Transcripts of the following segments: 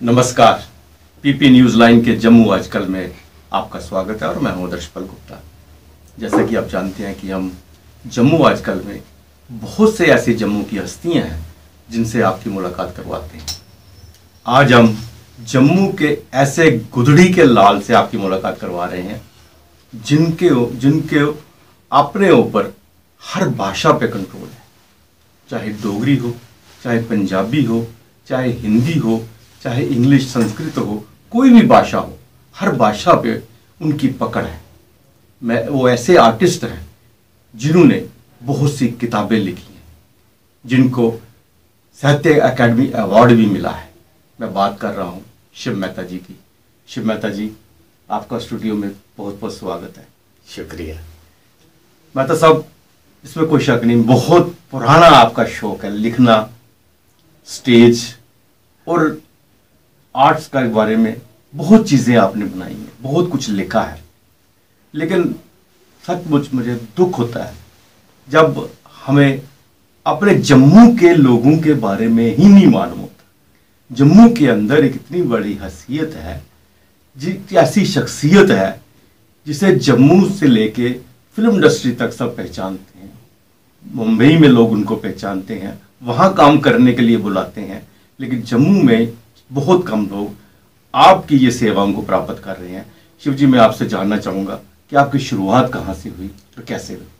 नमस्कार। PP news line के जम्मू आजकल में आपका स्वागत है और मैं हूं दर्शपल गुप्ता। जैसा कि आप जानते हैं कि हम जम्मू आजकल में बहुत से ऐसे जम्मू की हस्तियां हैं जिनसे आपकी मुलाकात करवाते हैं। आज हम जम्मू के ऐसे गुदड़ी के लाल से आपकी मुलाकात करवा रहे हैं जिनके अपने ऊपर हर भाषा पे कंट्रोल है, चाहे डोगरी हो, चाहे पंजाबी हो, चाहे हिंदी हो, चाहे इंग्लिश संस्कृत हो, कोई भी भाषा हो, हर भाषा पे उनकी पकड़ है। वो ऐसे आर्टिस्ट हैं जिन्होंने बहुत सी किताबें लिखी हैं, जिनको साहित्य अकादमी अवार्ड भी मिला है। मैं बात कर रहा हूँ शिव मेहता जी की। शिव मेहता जी, आपका स्टूडियो में बहुत बहुत स्वागत है। शुक्रिया। मेहता साहब, इसमें कोई शक नहीं, बहुत पुराना आपका शौक है लिखना, स्टेज और आर्ट्स के बारे में बहुत चीज़ें आपने बनाई हैं, बहुत कुछ लिखा है। लेकिन सचमुच मुझे दुख होता है जब हमें अपने जम्मू के लोगों के बारे में ही नहीं मालूम होता। जम्मू के अंदर एक इतनी बड़ी हसीयत है, ऐसी शख्सियत है जिसे जम्मू से लेके फिल्म इंडस्ट्री तक सब पहचानते हैं। मुंबई में लोग उनको पहचानते हैं, वहाँ काम करने के लिए बुलाते हैं, लेकिन जम्मू में बहुत कम लोग आपकी ये सेवाओं को प्राप्त कर रहे हैं। शिव जी, मैं आपसे जानना चाहूँगा कि आपकी शुरुआत कहाँ से हुई और कैसे हुई?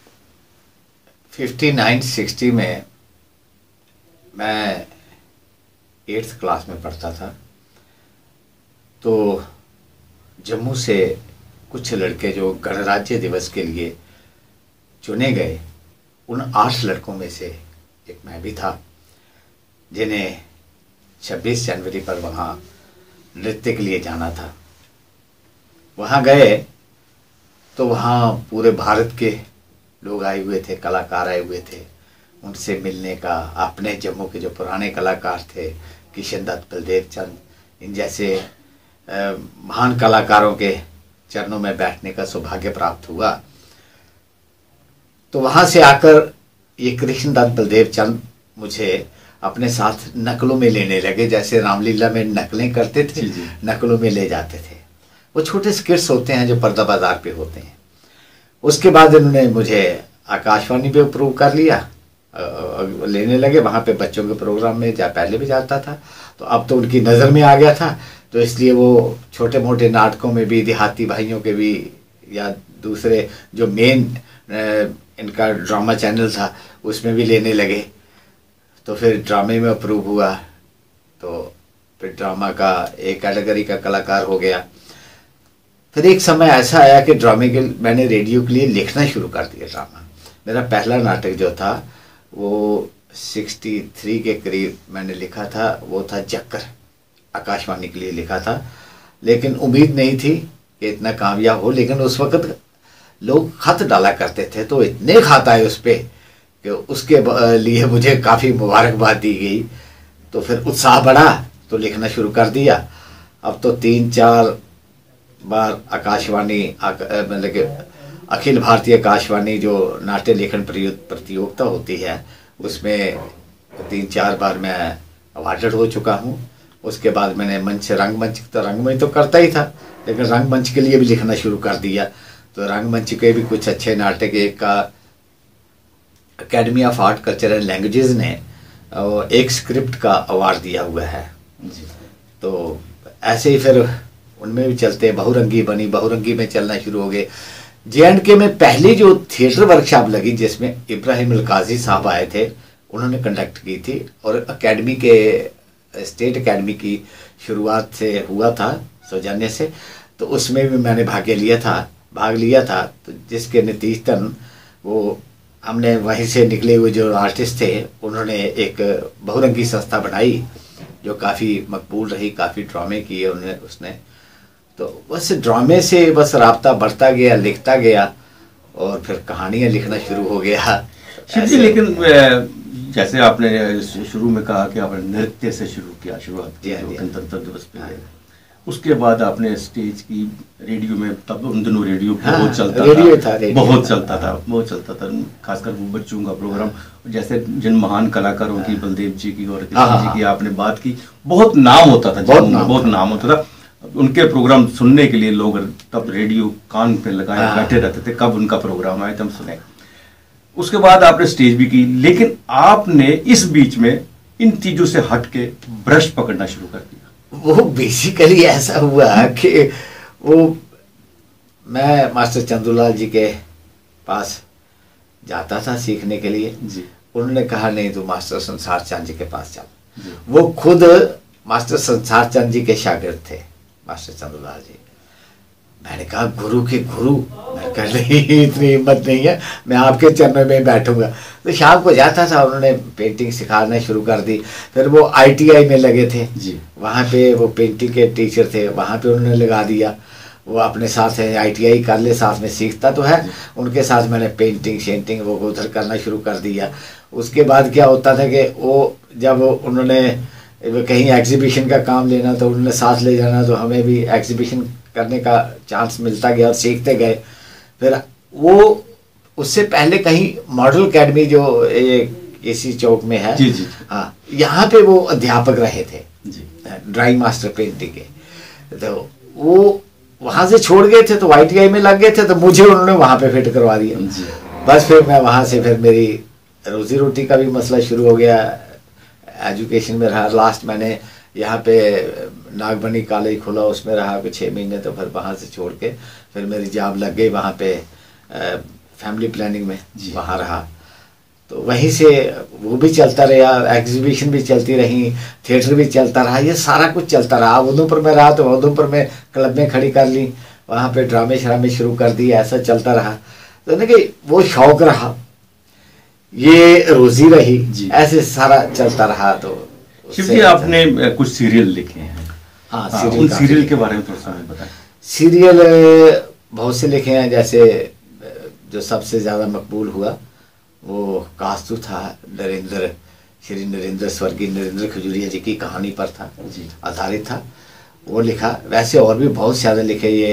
59-60 में मैं 8th क्लास में पढ़ता था, तो जम्मू से कुछ लड़के जो गणराज्य दिवस के लिए चुने गए, उन 8 लड़कों में से एक मैं भी था, जिन्हें 26 जनवरी पर वहाँ नृत्य के लिए जाना था। वहाँ गए तो वहाँ पूरे भारत के लोग आए हुए थे, कलाकार आए हुए थे। उनसे मिलने का, अपने जम्मू के जो पुराने कलाकार थे, किशन दत्त, बलदेव चंद, इन जैसे महान कलाकारों के चरणों में बैठने का सौभाग्य प्राप्त हुआ। तो वहाँ से आकर ये कृष्ण दत्त, बलदेव चंद मुझे अपने साथ नकलों में लेने लगे, जैसे रामलीला में नकलें करते थे, नकलों में ले जाते थे। वो छोटे स्किट्स होते हैं जो पर्दा बाजार पे होते हैं। उसके बाद इन्होंने मुझे आकाशवाणी पे अप्रूव कर लिया, लेने लगे। वहाँ पे बच्चों के प्रोग्राम में पहले भी जाता था, तो अब तो उनकी नज़र में आ गया था, तो इसलिए वो छोटे मोटे नाटकों में भी, देहाती भाइयों के भी, या दूसरे जो मेन इनका ड्रामा चैनल था उसमें भी लेने लगे। तो फिर ड्रामे में अप्रूव हुआ, तो फिर ड्रामा का एक कैटेगरी का कलाकार हो गया। फिर एक समय ऐसा आया कि ड्रामे के मैंने रेडियो के लिए लिखना शुरू कर दिया ड्रामा। मेरा पहला नाटक जो था वो 63 के करीब मैंने लिखा था, वो था जक्कर, आकाशवाणी के लिए लिखा था। लेकिन उम्मीद नहीं थी कि इतना कामयाब हो। लेकिन उस वक़्त लोग खत डाला करते थे, तो इतने खत आए उस पर कि उसके लिए मुझे काफ़ी मुबारकबाद दी गई। तो फिर उत्साह बढ़ा, तो लिखना शुरू कर दिया। अब तो 3-4 बार आकाशवाणी मतलब कि अखिल भारतीय आकाशवाणी जो नाट्य लेखन प्रतियोगिता होती है, उसमें 3-4 बार मैं अवार्डेड हो चुका हूँ। उसके बाद मैंने मंच, रंगमंच तो करता ही था, लेकिन रंगमंच के लिए भी लिखना शुरू कर दिया। तो रंगमंच के भी कुछ अच्छे नाटक, एक का academy of art culture and languages ने एक स्क्रिप्ट का अवार्ड दिया हुआ है। तो ऐसे ही फिर उनमें भी चलते, बहुरंगी बनी, बहुरंगी में चलना शुरू हो गए। JNK में पहली जो थिएटर वर्कशॉप लगी, जिसमें इब्राहिम अल काजी साहब आए थे, उन्होंने कंडक्ट की थी। और अकेडमी के, स्टेट अकेडमी की शुरुआत से हुआ था, सौजन्य से, तो उसमें भी मैंने भाग लिया था। तो जिसके नतीजतन वो हमने वहीं से निकले हुए जो आर्टिस्ट थे, उन्होंने एक बहुरंगी संस्था बनाई जो काफ़ी मकबूल रही, काफ़ी ड्रामे किए उसने। तो बस ड्रामे से बस राब्ता बढ़ता गया, लिखता गया, और फिर कहानियाँ लिखना शुरू हो गया। लेकिन जैसे आपने शुरू में कहा कि आपने नृत्य से शुरू किया, शुरुआत की गणतंत्र दिवस पे, उसके बाद आपने स्टेज की रेडियो में, तब उन दिनों रेडियो हाँ, बहुत चलता रेडियो था, रेडियो बहुत चलता था, बहुत चलता था, खासकर वो बच्चों का प्रोग्राम, जैसे जिन महान कलाकारों की, बलदेव जी की और कृष्ण जी की आपने बात की, बहुत नाम होता था जम्मू में, बहुत नाम होता था। उनके प्रोग्राम सुनने के लिए लोग तब रेडियो कान पे लगाए बैठे रहते थे, कब उनका प्रोग्राम आए तब सुने। उसके बाद आपने स्टेज भी की, लेकिन आपने इस बीच में इन चीजों से हट के ब्रश पकड़ना शुरू कर दिया। वो बेसिकली ऐसा हुआ कि वो मैं मास्टर चंदूलाल जी के पास जाता था सीखने के लिए जी। उन्होंने कहा नहीं तो मास्टर संसार चंद जी के पास चल। वो खुद मास्टर संसार चंद जी के शागिर्द थे मास्टर चंदूलाल जी। मैंने कहा गुरु के गुरु, मैं कह नहीं इतनी हिम्मत नहीं है, मैं आपके चरणों में बैठूंगा। तो शाम को जाता था, उन्होंने पेंटिंग सिखाना शुरू कर दी। फिर वो ITI में लगे थे जी। वहाँ पे वो पेंटिंग के टीचर थे, वहाँ पे उन्होंने लगा दिया। वो अपने साथ है ITI कर ले, साथ में सीखता तो है, उनके साथ मैंने पेंटिंग शेंटिंग वो उधर करना शुरू कर दिया। उसके बाद क्या होता था कि वो जब उन्होंने कहीं एग्जीबिशन का काम लेना तो उन्होंने साथ ले जाना, तो हमें भी एग्जीबिशन करने का चांस मिलता गया और सीखते गए। फिर वो उससे पहले कहीं मॉडल अकेडमी जो केसी चौक में है, जी जी। हाँ, यहाँ पे वो अध्यापक रहे थे जी। ड्राइंग मास्टर पेंटिंग के। तो वो वहाँ से छोड़ गए थे तो ITI में लग गए थे, तो मुझे उन्होंने वहाँ पे फिट करवा दिया। बस फिर मैं वहाँ से फिर मेरी रोजी रोटी का भी मसला शुरू हो गया, एजुकेशन में रहा। लास्ट मैंने यहाँ पे नागबनी कॉलेज खुला, उसमें रहा कुछ 6 महीने, तो फिर वहाँ से छोड़ के फिर मेरी जॉब लग गई वहाँ पे फैमिली प्लानिंग में, वहाँ रहा। तो वहीं से वो भी चलता रहा, एग्जीबिशन भी चलती रही, थिएटर भी चलता रहा, ये सारा कुछ चलता रहा। उधमपुर में रहा तो उधमपुर में क्लब में खड़ी कर ली, वहाँ पे ड्रामे श्रामे शुरू कर दिए, ऐसा चलता रहा। तो ना कि वो शौक रहा, ये रोजी रही, ऐसे सारा चलता रहा। तो शिव जी आपने कुछ सीरियल लिखे हैं, हाँ, उन सीरियल के बारे में थोड़ा सा बताएं। सीरियल बहुत से लिखे हैं, जैसे जो सबसे ज़्यादा मकबूल हुआ वो कास्तु था, नरेंद्र, श्री नरेंद्र, स्वर्गीय नरेंद्र खजूरिया जी की कहानी पर था, आधारित था, वो लिखा। वैसे और भी बहुत ज़्यादा लिखे, ये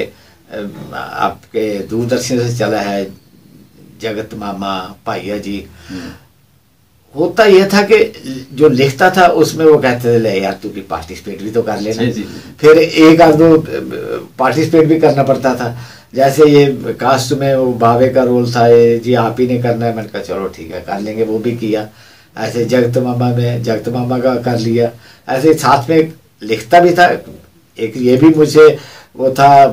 आपके दूरदर्शन से चला है, जगत मामा, पाइया जी। होता यह था कि जो लिखता था उसमें वो कहते थे ले यार तू भी पार्टिसिपेट भी तो कर लेना। फिर एक आध दो पार्टिसिपेट भी करना पड़ता था। जैसे ये कास्ट में वो बावे का रोल था, ये जी आप ही ने करना है, मैंने कहा चलो ठीक है कर लेंगे, वो भी किया। ऐसे जगत मामा में जगत मामा का कर लिया। ऐसे साथ में लिखता भी था। एक ये भी मुझे वो था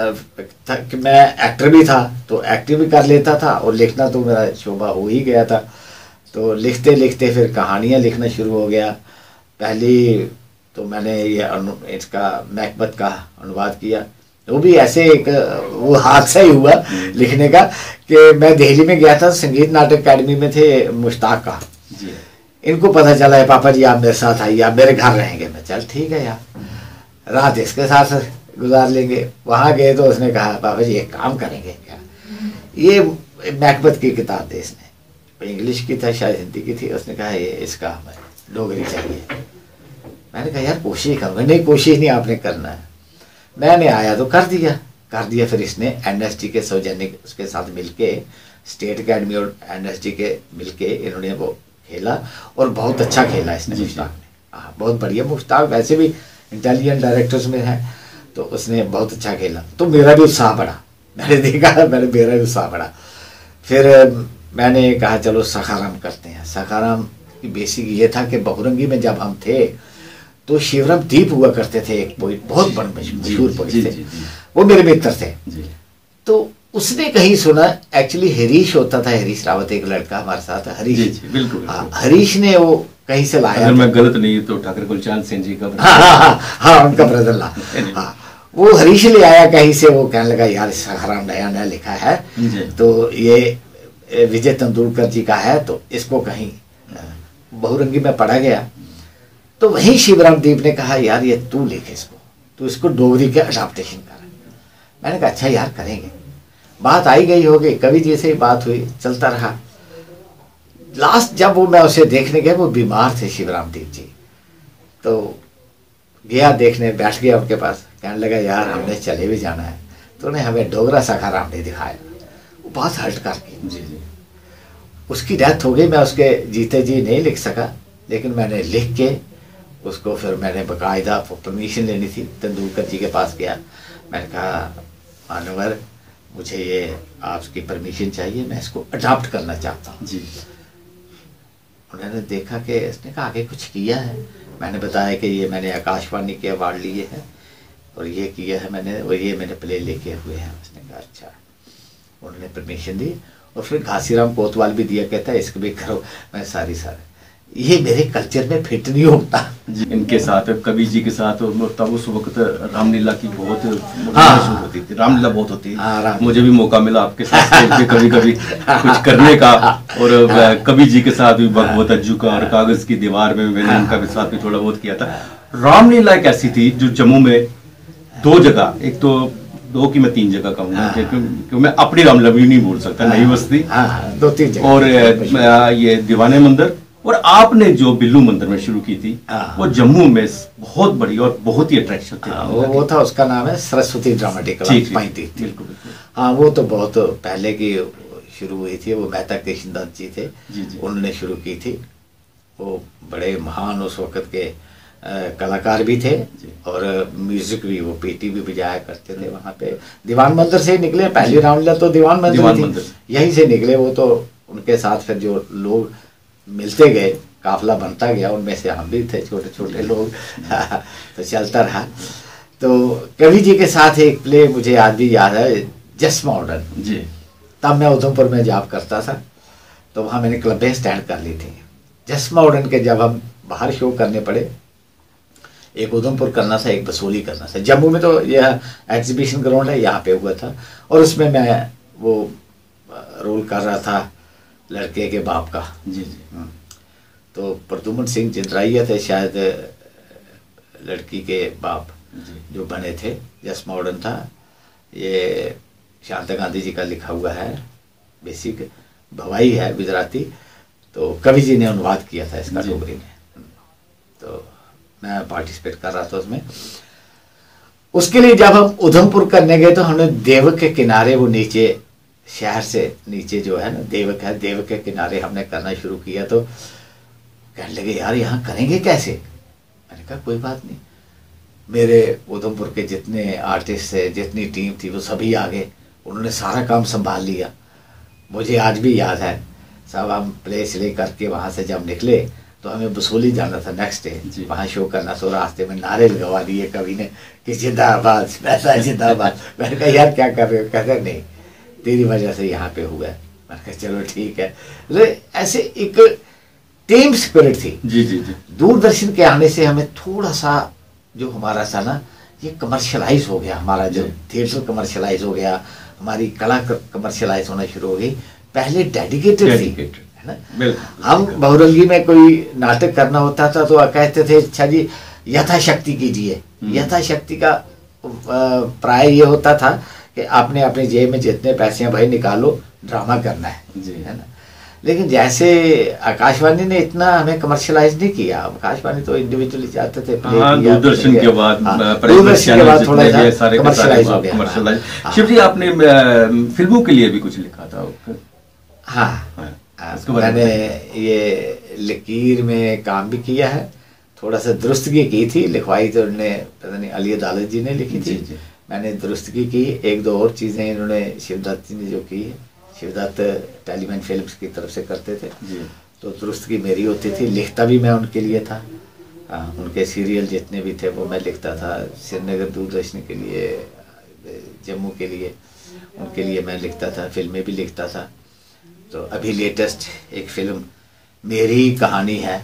कि मैं एक्टर भी था, तो एक्टिंग भी कर लेता था, और लिखना तो मेरा शोभा हो ही गया था। तो लिखते लिखते फिर कहानियाँ लिखना शुरू हो गया। पहली तो मैंने ये इसका मैकबथ का अनुवाद किया, वो भी ऐसे एक वो हादसा ही हुआ लिखने का कि मैं दिल्ली में गया था, संगीत नाटक अकेडमी में थे मुश्ताक का। इनको पता चला है पापा जी आप मेरे साथ आइए, आप मेरे घर रहेंगे। मैं चल ठीक है यार, रात इसके साथ गुजार लेंगे। वहाँ गए तो उसने कहा पापा जी एक काम करेंगे क्या, ये मैकबथ की किताब दे, इसने इंग्लिश की था शायद हिंदी की थी, उसने कहा ये इसका हमें डोगरी चाहिए। मैंने कहा यार कोशिश करूँगा। नहीं कोशिश नहीं आपने करना है। मैंने आया तो कर दिया। फिर इसने NSD के सौजन्य उसके साथ मिलके, स्टेट अकेडमी और NSD के मिलके इन्होंने वो खेला, और बहुत अच्छा खेला इसने, मुश्ताक ने। हाँ बहुत बढ़िया। मुश्ताक वैसे भी इंटेलिजेंट डायरेक्टर्स में है, तो उसने बहुत अच्छा खेला। तो मेरा भी उत्साह बढ़ा, मैंने देखा मेरा भी उत्साह बढ़ा। फिर मैंने कहा चलो सखाराम करते हैं। सखाराम की बेसिक ये था कि बहुरंगी में जब हम थे तो शिवराम दीप हुआ करते थे, एक पोइट, बहुत बड़े मशहूर पोइट थे, वो मेरे मित्र थे। तो उसने कहीं सुना, एक्चुअली हरीश होता था, हरीश रावत एक लड़का हमारे साथ, हरीश। बिल्कुल। हाँ, हरीश ने वो कहीं से लाया। अगर मैं गलत नहीं तो ठाकुर गुलचान सिंह जी का हाँ उनका ब्रदर ला। हाँ वो हरीश ले आया कहीं से, वो कहने लगा यार सखाराम नया नया लिखा है, तो ये विजय तेंदुलकर जी का है, तो इसको कहीं बहुरंगी में पढ़ा गया। तो वहीं शिवराम दीप ने कहा यार ये तू लिख इसको, तू इसको डोगरी के अडाप्टेशन कर। मैंने कहा अच्छा यार करेंगे। बात आई गई हो गई, कवि जी से ही बात हुई, चलता रहा। लास्ट जब वो मैं उसे देखने गया, वो बीमार थे शिवराम दीप जी। तो गया देखने, बैठ गया उनके पास, कहने लगा यार हमने चले भी जाना है, तो उन्हें हमें डोगरा सखाराम ने दिखाया, वो बहुत हर्ट करके। जी जी। उसकी डेथ हो गई, मैं उसके जीते जी नहीं लिख सका, लेकिन मैंने लिख के उसको फिर मैंने बाकायदा परमिशन लेनी थी, तेंदुलकर जी के पास गया, मैंने कहा मानवर मुझे ये आपकी परमिशन चाहिए, मैं इसको अडॉप्ट करना चाहता हूँ जी। उन्होंने देखा कि इसने कहा आगे कुछ किया है, मैंने बताया कि ये मैंने आकाशवाणी के अवार्ड लिए हैं और ये किया है मैंने, और ये मैंने प्ले लेके हुए हैं। उसने कहा अच्छा, उन्होंने परमिशन दी, और फिर घासीराम कोतवाल भी दिया, कहता है इसको भी करो। मैं सारी ये मेरे कल्चर में फिट नहीं होता। जी, इनके साथ कवि जी के साथ तब उस वक्त रामलीला की बहुत हाँ, होती थी, रामलीला बहुत होती है। हाँ, मुझे भी मौका मिला आपके साथ स्टेज पे कभी कभी कुछ करने का, और कवि जी के साथ भी भगवत अज्जू का और कागज की दीवार में मैंने उनका भी साथ भी थोड़ा बहुत किया था। रामलीला एक ऐसी थी जो जम्मू में 2 जगह, एक तो 2 की मैं 3 जगह कहूँगा, क्योंकि मैं अपनी रामलीला भी नहीं बोल सकता, नई बस्ती 2-3 जगह, और ये दीवाने मंदिर, और आपने जो बिल्लू मंदिर में शुरू की थी वो जम्मू में बहुत बड़ी और बहुत ही अट्रैक्शन थी। वो था, उसका नाम है सरस्वती ड्रामेटिक क्लब, 35। बिल्कुल। हाँ, वो तो बहुत पहले की शुरू हुई थी, वो मेहता कृष्णदास जी थे, उन्होंने शुरू की थी। वो बड़े महान उस वक़्त के कलाकार भी थे, और म्यूजिक भी, वो पेटी भी बजाया करते थे वहाँ पे। दीवान मंदिर से ही निकले, पहली रामलीला तो दीवान मंदिर यहीं से निकले वो तो। उनके साथ फिर जो लोग मिलते गए, काफिला बनता गया, उनमें से हम भी थे, छोटे छोटे लोग तो चलता रहा। तो कवि जी के साथ एक प्ले मुझे आज भी याद है, जस्ट मॉडर्न जी। तब मैं उधमपुर में जॉब करता था, तो वहाँ मैंने क्लबें स्टैंड कर ली थी। जस्ट मॉडर्न के जब हम बाहर शो करने पड़े, एक उधमपुर करना था, एक बसोली करना था। जम्मू में तो यह एग्जीबिशन ग्राउंड है, यहाँ पे हुआ था, और उसमें मैं वो रोल कर रहा था लड़के के बाप का। जी जी। तो प्रद्युमन सिंह जिंदराइया थे शायद लड़की के बाप जो बने थे। जस्ट मॉडर्न था, ये शांता गांधी जी का लिखा हुआ है, बेसिक भवाई है गुजराती, तो कवि जी ने अनुवाद किया था इसका डोगरी में, तो मैं पार्टिसिपेट कर रहा था उसमें। उसके लिए जब हम उधमपुर करने गए तो हमने देवक के किनारे, वो नीचे शहर से नीचे जो है ना देवक है, देवक के किनारे हमने करना शुरू किया। तो कहने लगे यार यहाँ करेंगे कैसे? मैंने कहा कोई बात नहीं, मेरे उधमपुर के जितने आर्टिस्ट थे, जितनी टीम थी, वो सभी आ गए, उन्होंने सारा काम संभाल लिया। मुझे आज भी याद है, सब हम प्ले स्ले करके वहाँ से जब निकले तो हमें बसोली जाना था नेक्स्ट डे, वहाँ शो करना। तो रास्ते में नारे लगवा दिए कवि ने कि जिंदाबाद, वैसा जिंदाबाद। मैंने कहा यार क्या कर रहे हो? कहते नहीं, तेरी वजह से यहाँ पे हुआ है। मैंने कहा चलो ठीक है। ऐसे एक टीम स्पिरिट थी। जी जी जी। दूरदर्शन के आने से हमें थोड़ा सा जो हमारा था ना, ये कमर्शलाइज हो गया, हमारा जो थिएटर कमर्शलाइज हो गया, हमारी कला कमर्शलाइज होना शुरू हो गई। पहले डेडिकेटेड थी, है ना। हम बहुरंगी में कोई नाटक करना होता था तो कहते थे अच्छा जी यथाशक्ति कीजिए। यथाशक्ति का प्राय ये होता था कि आपने अपने जेब में जितने पैसे हैं भाई निकालो, ड्रामा करना है ना। लेकिन जैसे आकाशवाणी ने इतना हमें कमर्शलाइज नहीं किया। आकाशवाणी तो इंडिविजुअली चाहते थे। दूरदर्शन के बाद थोड़ा सा कमर्शलाइज हो गया। शिव जी, आपने फिल्मों के लिए भी कुछ लिखा था? हाँ, मैंने ये लकीर में काम भी किया है, थोड़ा सा दुरुस्तगी की थी। लिखवाई तो उन्होंने पता नहीं अली अदालत जी ने लिखी थी, मैंने दुरुस्तगी की। 1-2 और चीज़ें इन्होंने शिवदत्त जी ने जो की है, शिवदत्त टेलीविजन फिल्म्स की तरफ से करते थे, तो दुरुस्तगी मेरी होती थी। लिखता भी मैं उनके लिए था। उनके सीरियल जितने भी थे वो मैं लिखता था। श्रीनगर दूरदर्शन के लिए, जम्मू के लिए, उनके लिए मैं लिखता था। फिल्में भी लिखता था। तो अभी लेटेस्ट एक फिल्म मेरी कहानी है।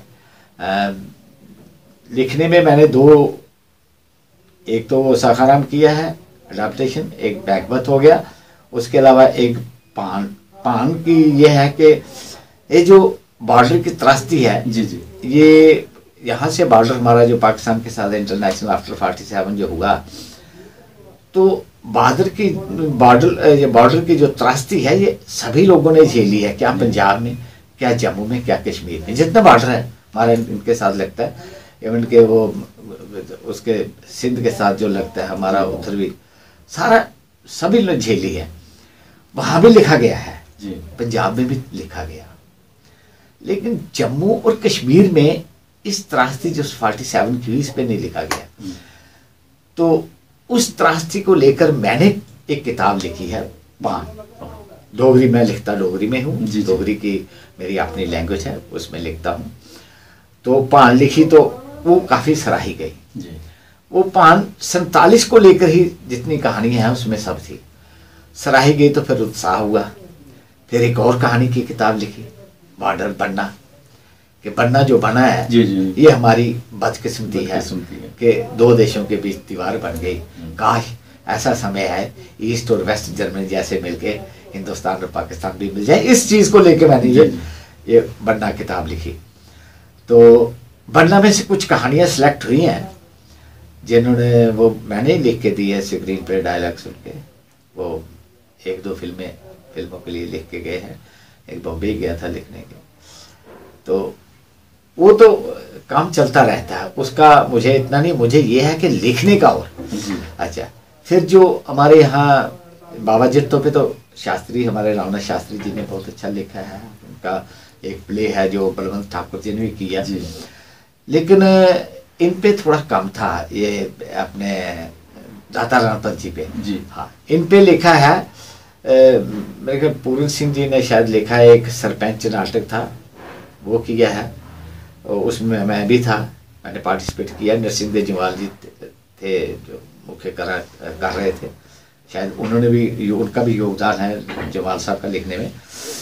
लिखने में मैंने 2, एक तो वो साखाराम किया है अडाप्टेशन, एक बैकवत हो गया। उसके अलावा एक पान की ये है कि ये जो बॉर्डर की त्रासदी है, ये यहाँ से बॉर्डर हमारा जो पाकिस्तान के साथ इंटरनेशनल आफ्टर 47 जो हुआ, तो बॉर्डर की जो त्रासदी है ये सभी लोगों ने झेली है। क्या पंजाब में, क्या जम्मू में, क्या कश्मीर में, जितना बॉर्डर है हमारा इनके साथ लगता है। इवन के वो उसके सिंध के साथ जो लगता है हमारा, उधर भी सारा सभी ने झेली है। वहाँ भी लिखा गया है जी, पंजाब में भी लिखा गया, लेकिन जम्मू और कश्मीर में इस त्रासदी जो 47 की इस पे नहीं लिखा गया। तो उस त्रासदी को लेकर मैंने एक किताब लिखी है, पान। डोगरी मैं लिखता डोगरी में हूँ, डोगरी की मेरी अपनी लैंग्वेज है, उसमें लिखता हूँ। तो पान लिखी तो वो काफ़ी सराही गई जी। वो पान 47 को लेकर ही जितनी कहानियाँ हैं उसमें सब थी, सराही गई। तो फिर उत्साह हुआ, फिर एक और कहानी की किताब लिखी, बॉर्डर बनना, कि बनना जो बना है जी जी, ये हमारी बदकिस्मती है कि दो देशों के बीच दीवार बन गई। काश ऐसा समय है ईस्ट और वेस्ट जर्मनी जैसे मिलके हिंदुस्तान और पाकिस्तान भी मिल जाए। इस चीज़ को लेकर मैंने ये बनना किताब लिखी। तो बनना में से कुछ कहानियाँ सिलेक्ट हुई हैं जिन्होंने वो मैंने लिख के दी है, स्क्रीन पे डायलॉग सुन के। वो एक दो फिल्मों के लिए लिख के गए हैं, एक बॉम्बे गया था लिखने के। तो वो तो काम चलता रहता है उसका, मुझे इतना नहीं, मुझे ये है कि लिखने का। और अच्छा, फिर जो हमारे यहाँ बाबा जित्तों पे तो शास्त्री, हमारे रावनाथ शास्त्री जी ने बहुत अच्छा लिखा है। उनका एक प्ले है जो बलवंत ठाकुर जी ने भी किया, लेकिन इन पे थोड़ा कम था। ये अपने दाता रणपत जी पे जी, हाँ, इन पे लिखा है। मेरे ख्याल पूरन सिंह जी ने शायद लिखा है, एक सरपंच नाटक था वो किया है, उसमें मैं भी था, मैंने पार्टिसिपेट किया। नरसिंह दे जवाल जी थे जो मुख्य कर रहे थे, शायद उन्होंने भी, उनका भी योगदान है जवाल साहब का लिखने में।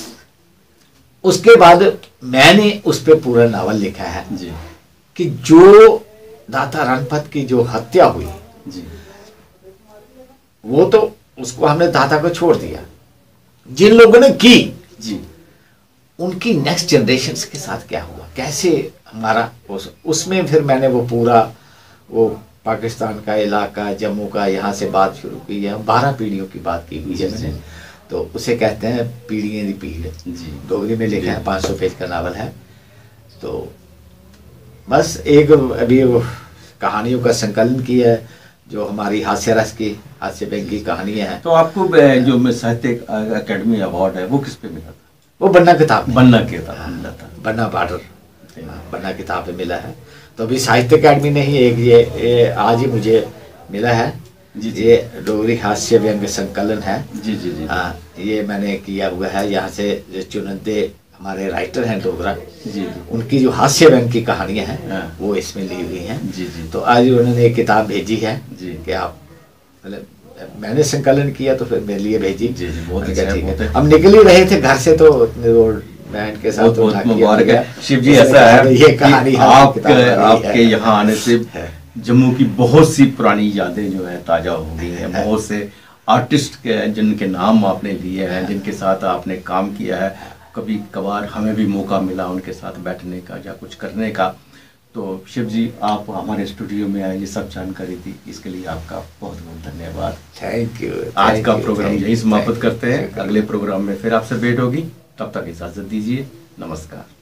उसके बाद मैंने उस पर पूरा नावल लिखा है जी, कि जो दाता रणपत की जो हत्या हुई जी, वो तो उसको हमने दाता को छोड़ दिया, जिन लोगों ने की जी, उनकी नेक्स्ट जनरेशन के साथ क्या हुआ, कैसे हमारा उसमें फिर मैंने वो पूरा वो पाकिस्तान का इलाका, जम्मू का, यहाँ से बात शुरू की है। 12 पीढ़ियों की बात की हुई है मैंने। तो उसे कहते हैं पीढ़ियों की पीढ़, डोगरी में लिखा है, 500 पेज का नावल है। तो बस एक अभी कहानियों का संकलन किया है जो हमारी हास्य रस की, हास्य बैंक की कहानियाँ हैं। तो आपको जो साहित्य अकेडमी अवार्ड है वो किस पे मिला था? वो बनना किताब, बनना किताब मिला था, बनना बॉर्डर, बनना किताब पे मिला है। तो अभी साहित्य अकेडमी ने ही एक ये आज ही मुझे मिला है जी, जी। ये डोगरी हास्य व्यंग्य संकलन है जी जी जी, हाँ, ये मैंने किया हुआ है। यहाँ से जो चुनिंदे हमारे राइटर हैं डोगरा जी जी, उनकी जो हास्य व्यंग्य की कहानियाँ हैं हाँ, वो इसमें ली हुई हैं जी जी। तो आज उन्होंने एक किताब भेजी है जी, कि आप, मतलब मैंने संकलन किया तो फिर मेरे लिए भेजी। जी जी, बहुत मैंने कहा, अच्छा है, ठीक बहुत है। है। हम निकल ही रहे थे घर से तो बैंड के साथ बहुत बहुत उठा के मुबारक गया। है शिव जी। उसने ऐसा कहा है कि ये कि कहानी हमारी किताब में नहीं आपके है। यहाँ आने से है। जम्मू की बहुत सी पुरानी यादें जो है ताजा हो गई हैं। बहुत से आर्टिस्ट के जिनके नाम आपने लिए हैं, जिनके साथ आपने काम किया है, कभी कभार हमें भी मौका मिला उनके साथ बैठने का या कुछ करने का। तो शिव जी, आप हमारे स्टूडियो में आए, ये सब जानकारी दी, इसके लिए आपका बहुत बहुत धन्यवाद। Thank you. आज का प्रोग्राम यही समाप्त करते हैं। अगले प्रोग्राम में फिर आपसे भेंट होगी, तब तक इजाजत दीजिए। नमस्कार।